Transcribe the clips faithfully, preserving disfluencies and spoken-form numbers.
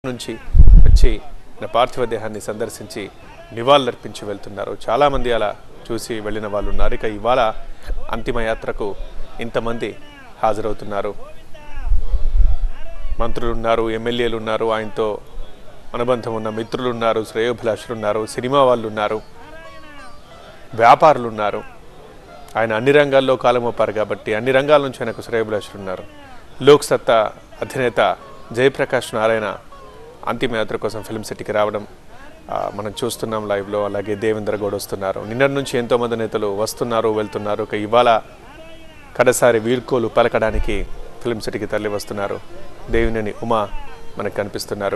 నుంచి వచ్చి పార్థివ దేహాన్ని సందర్శించి నివాళులర్పించి వెళ్తున్నారు. చాలామంది అలా చూసి వెళ్ళిన వాళ్ళు ఉన్నారు. ఇక ఇవాళ అంతిమయాత్రకు ఇంతమంది హాజరవుతున్నారు. మంత్రులు ఉన్నారు, ఎమ్మెల్యేలు ఉన్నారు, ఆయనతో అనుబంధం ఉన్న మిత్రులు ఉన్నారు, శ్రేయోభిలాషులు ఉన్నారు, సినిమా వాళ్ళు ఉన్నారు, వ్యాపారులు ఉన్నారు. ఆయన అన్ని రంగాల్లో కాలమోపారు కాబట్టి అన్ని రంగాల నుంచి ఆయనకు శ్రేయోభిలాషులు ఉన్నారు. లోక్ సత్తా అధినేత జయప్రకాష్ నారాయణ అంతిమయాత్ర కోసం ఫిల్మ్ సిటీకి రావడం మనం చూస్తున్నాం లైవ్లో. అలాగే దేవేంద్ర గౌడ్ వస్తున్నారు. నిన్నటి నుంచి ఎంతోమంది నేతలు వస్తున్నారు, వెళ్తున్నారు. ఇక ఇవాళ కడసారి వీడ్కోలు పలకడానికి ఫిల్మ్ సిటీకి తరలి వస్తున్నారు. దేవినేని ఉమా మనకు కనిపిస్తున్నారు.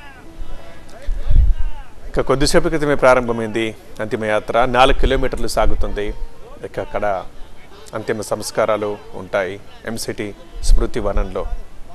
ఇక కొద్దిసేపు క్రితమే ప్రారంభమైంది అంతిమయాత్ర. నాలుగు కిలోమీటర్లు సాగుతుంది. ఇక అక్కడ అంతిమ సంస్కారాలు ఉంటాయి ఎంసిటీ స్మృతి వనంలో.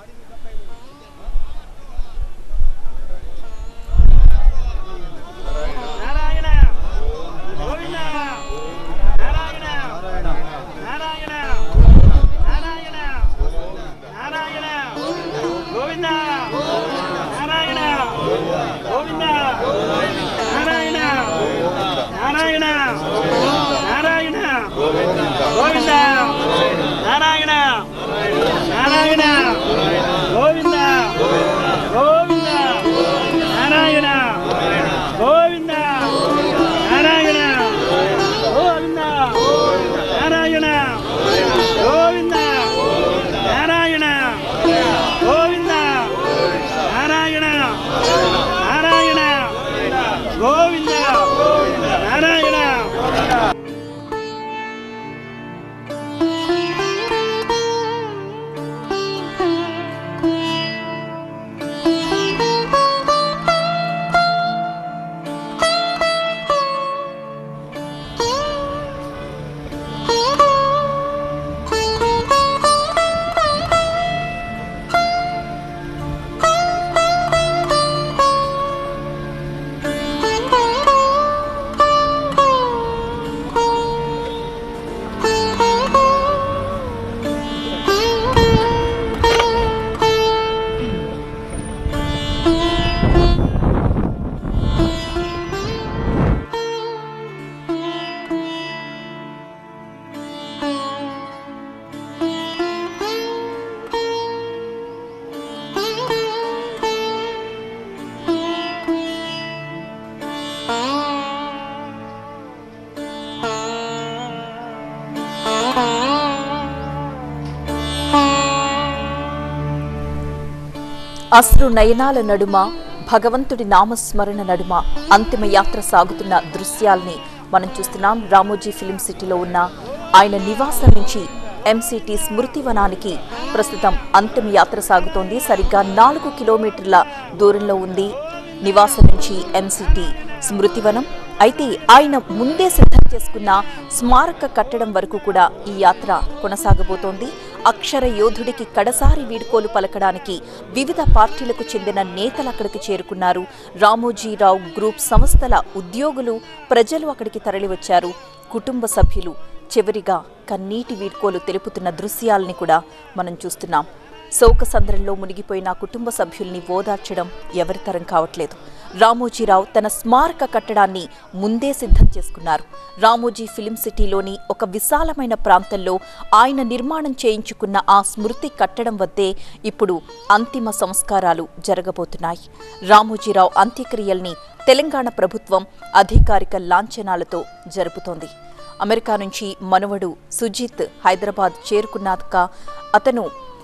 అశ్రు నయనాల నడుమ, భగవంతుడి నామస్మరణ నడుమ అంతిమ యాత్ర సాగుతున్న దృశ్యాల్ని మనం చూస్తున్నాం. రామోజీ ఫిల్మ్ సిటీలో ఉన్న ఆయన నివాసం నుంచి ఎంసిటీ స్మృతి వనానికి ప్రస్తుతం అంతిమ యాత్ర సాగుతోంది. సరిగ్గా నాలుగు కిలోమీటర్ల దూరంలో ఉంది నివాసం నుంచి ఎంసిటీ స్మృతివనం. అయితే ఆయన ముందే సిద్ధం చేసుకున్న స్మారక కట్టడం వరకు కూడా ఈ యాత్ర కొనసాగబోతోంది. అక్షర యోధుడికి కడసారి వీడ్కోలు పలకడానికి వివిధ పార్టీలకు చెందిన నేతలు అక్కడికి చేరుకున్నారు. రామోజీరావు గ్రూప్ సంస్థల ఉద్యోగులు, ప్రజలు అక్కడికి తరలివచ్చారు. కుటుంబ సభ్యులు చివరిగా కన్నీటి వీడ్కోలు తెలుపుతున్న దృశ్యాలని కూడా మనం చూస్తున్నాం. శోకసంద్రంలో మునిగిపోయిన కుటుంబ సభ్యుల్ని ఓదార్చడం ఎవరి తరం కావట్లేదు. రామోజీరావు తన స్మారక కట్టడాన్ని ముందే సిద్ధం చేసుకున్నారు. రామోజీ ఫిల్మ్ సిటీలోని ఒక విశాలమైన ప్రాంతంలో ఆయన నిర్మాణం చేయించుకున్న ఆ స్మృతి కట్టడం వద్దే ఇప్పుడు అంతిమ సంస్కారాలు జరగబోతున్నాయి. రామోజీరావు అంత్యక్రియల్ని తెలంగాణ ప్రభుత్వం అధికారిక లాంఛనాలతో జరుపుతోంది. అమెరికా నుంచి మనవడు సుజిత్ హైదరాబాద్ చేరుకున్నాక అతను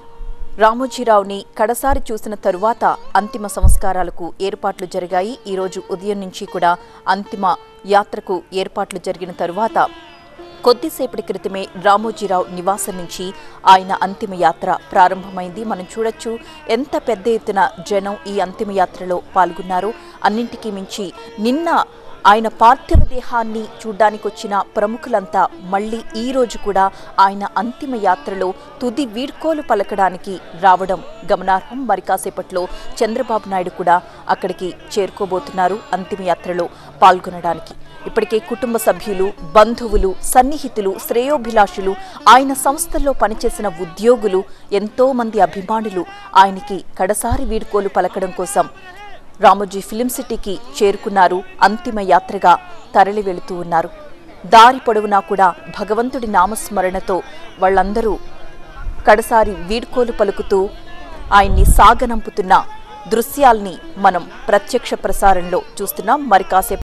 రామోజీరావుని కడసారి చూసిన తరువాత అంతిమ సంస్కారాలకు ఏర్పాట్లు జరిగాయి. ఈరోజు ఉదయం నుంచి కూడా అంతిమ యాత్రకు ఏర్పాట్లు జరిగిన తరువాత కొద్దిసేపటి క్రితమే రామోజీరావు నివాసం నుంచి ఆయన అంతిమ యాత్ర ప్రారంభమైంది. మనం చూడొచ్చు ఎంత పెద్ద ఎత్తున జనం ఈ అంతిమ యాత్రలో పాల్గొన్నారు. అన్నింటికీ మించి నిన్న ఆయన పార్థివ దేహాన్ని చూడ్డానికి వచ్చిన ప్రముఖులంతా మళ్లీ ఈ రోజు కూడా ఆయన అంతిమ యాత్రలో తుది వీడ్కోలు పలకడానికి రావడం గమనార్హం. మరి కాసేపట్లో చంద్రబాబు నాయుడు కూడా అక్కడికి చేరుకోబోతున్నారు అంతిమ యాత్రలో పాల్గొనడానికి. ఇప్పటికే కుటుంబ సభ్యులు, బంధువులు, సన్నిహితులు, శ్రేయోభిలాషులు, ఆయన సంస్థల్లో పనిచేసిన ఉద్యోగులు, ఎంతో మంది అభిమానులు ఆయనకి కడసారి వీడ్కోలు పలకడం కోసం రామోజీ ఫిలిం సిటీకి చేరుకున్నారు. అంతిమ యాత్రగా తరలి వెళుతూ ఉన్నారు. దారి పొడవునా కూడా భగవంతుడి నామస్మరణతో వాళ్ళందరూ కడసారి వీడ్కోలు పలుకుతూ ఆయన్ని సాగనంపుతున్న దృశ్యాల్ని మనం ప్రత్యక్ష ప్రసారంలో చూస్తున్నాం. మరి కాసేపు